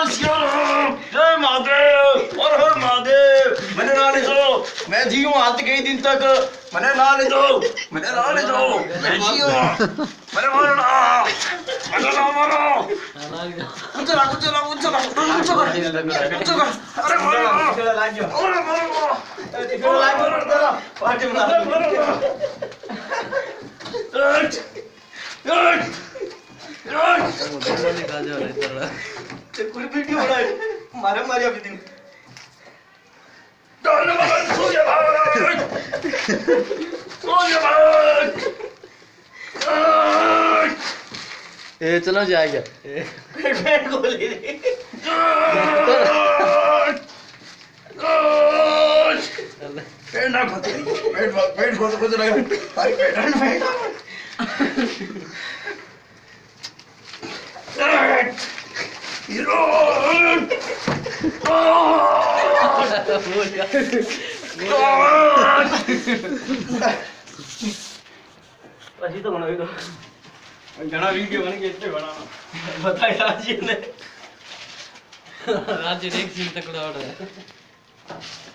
जय महादेव और हर महादेव। मैंने ना ले दो, मैं जी हूँ आज कई दिन तक। मैंने ना ले दो, मैंने ना ले दो, मैं जी हूँ। मैंने मारो ना, मैंने ना मारो। कुछ ना कुछ ना कुछ ना कुछ ना। अरे मारो, अरे मारो, अरे मारो, पार्टी में मारो। कोई वीडियो बना मारे मारे अभी दिन ए चलो जाएगा पेट खोल ली पेट ना खोल पेट खोल कुछ लगा अरे पेट अभी तो बना दो घना वीडियो बन के इतने बनाना बताए राज्य ने राज्य एक सीन तक उड़ा है।